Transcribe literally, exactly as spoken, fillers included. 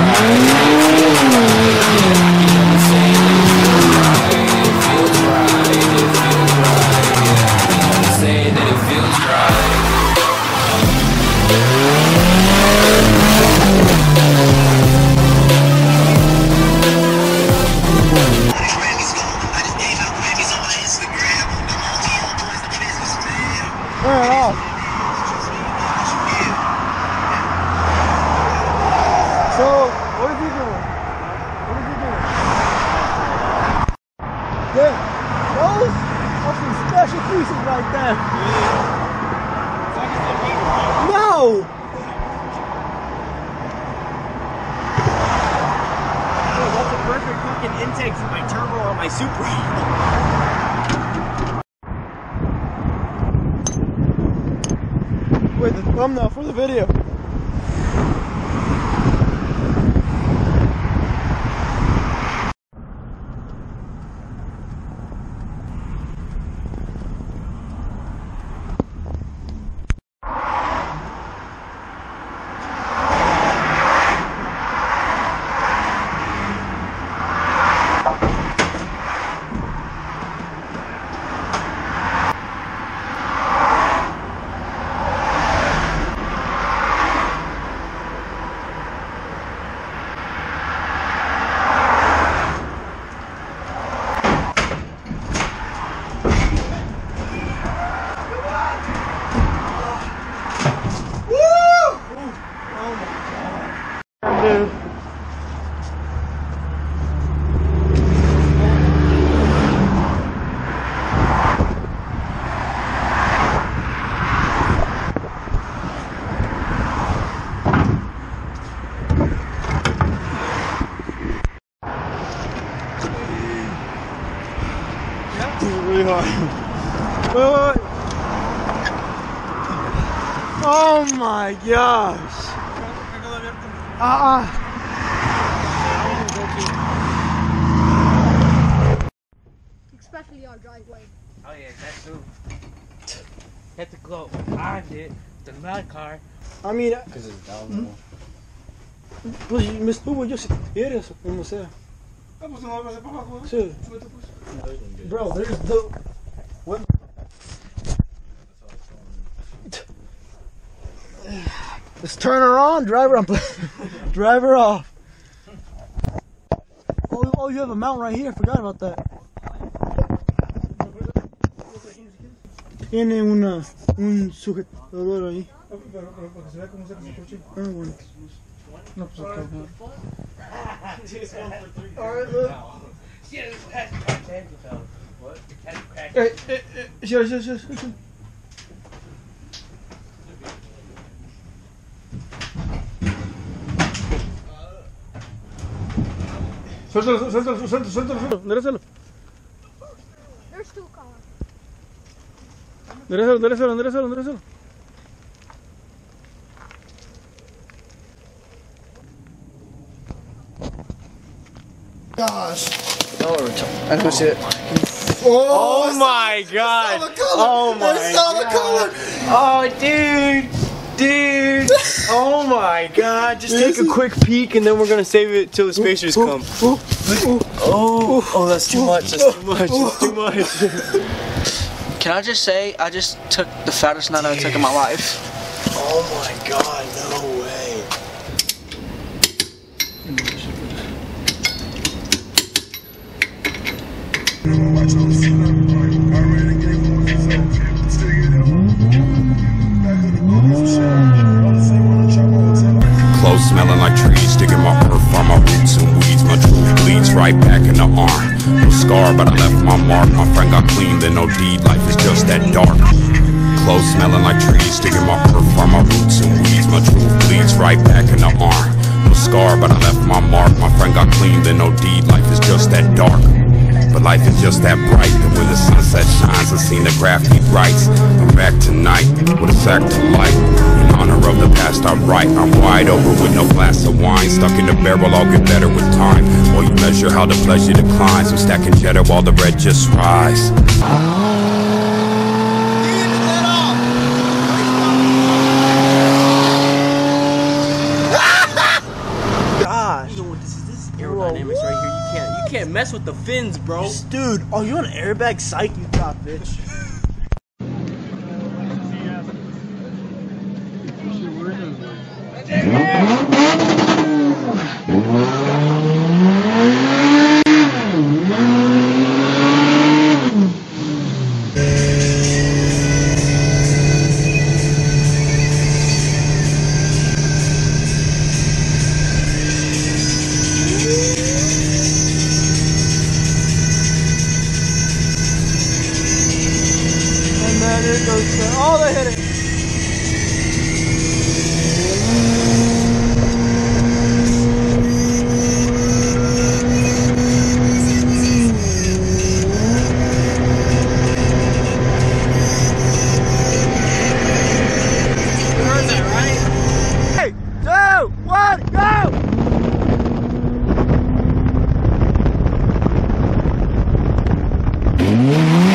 Intake for my turbo on my Supra. Wait, the thumbnail for the video. Really hard. Wait, wait, wait. Oh my gosh. Uh-uh. Especially our driveway. Oh yeah, that's true. Had to go behind it, the mud car. I mean, because it's down. pues me estuvo yo si quieres, como sea. Sí. Bro, there's the what? Let's turn her on, drive her on, drive her off. Oh, oh, you have a mount right here. I forgot about that. Tiene una un sujetador ahí. Ah, bueno. No, pues acá. Alright, look. What? Hey, hey, hey, yes, yes, yes, yes. Suéltalo, suéltalo, suéltalo, suéltalo, enderezalo. There's two cars. Enderezalo, enderezalo, enderezalo, enderezalo. Gosh. That's what shit. Oh, oh my god. Oh my god. Oh dude. Dude. Oh my god. Just take a quick peek and then we're gonna save it till the spacers come. Oh, oh that's too much. That's too much. That's too much. Can I just say I just took the fattest nut I took in my life. Oh my god, no way. Clothes smelling like trees, digging my earth on my roots and weeds. My truth bleeds right back in the arm. No scar, but I left my mark. My friend got clean, then no deed. Life is just that dark. Clothes smelling like trees, digging my earth on my roots and weeds. My truth bleeds right back in the arm. No scar, but I left my mark. My friend got clean, then no deed. Life is just that dark. But life is just that bright, that when the sunset shines, I've seen the graffiti writes. I'm back tonight, with a sack to light. In honor of the past I write, I'm wide open with no glass of wine. Stuck in the barrel, I'll get better with time. While you measure how the pleasure declines, I'm stacking cheddar while the red just rise. Gosh. can't mess with the fins, bro. Dude, oh, you on an airbag? Psych, you top bitch. And then it goes to, oh, they hit it. Two, one, go!